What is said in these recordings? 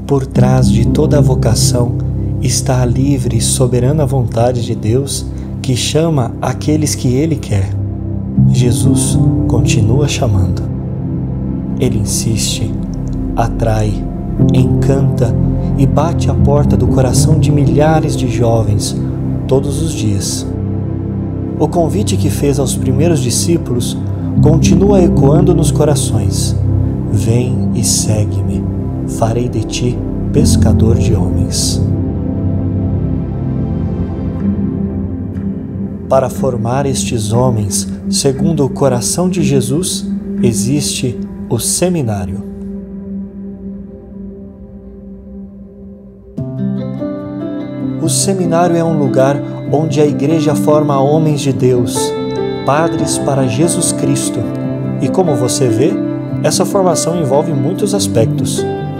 Por trás de toda a vocação está a livre e soberana vontade de Deus que chama aqueles que Ele quer. Jesus continua chamando. Ele insiste, atrai, encanta e bate à porta do coração de milhares de jovens todos os dias. O convite que fez aos primeiros discípulos continua ecoando nos corações. Vem e segue-me, farei de ti pescador de homens. Para formar estes homens, segundo o coração de Jesus, existe o seminário. O seminário é um lugar onde a igreja forma homens de Deus, padres para Jesus Cristo. E como você vê, essa formação envolve muitos aspectos.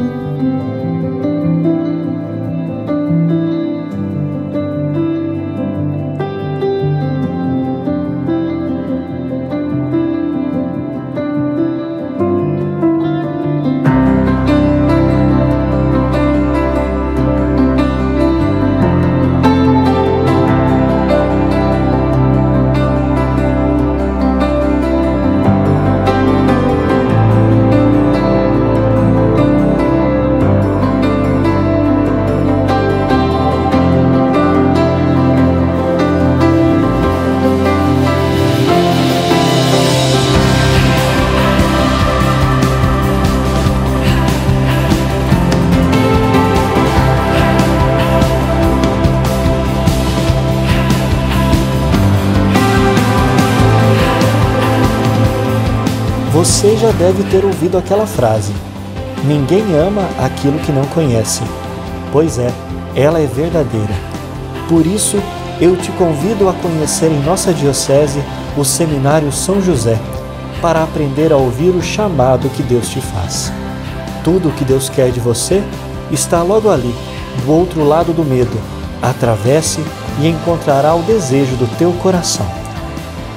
Você já deve ter ouvido aquela frase: ninguém ama aquilo que não conhece. Pois é, ela é verdadeira. Por isso, eu te convido a conhecer em nossa diocese o Seminário São José, para aprender a ouvir o chamado que Deus te faz. Tudo o que Deus quer de você está logo ali, do outro lado do medo. Atravesse e encontrará o desejo do teu coração.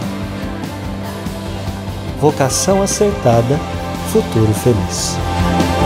Vocação acertada, futuro feliz.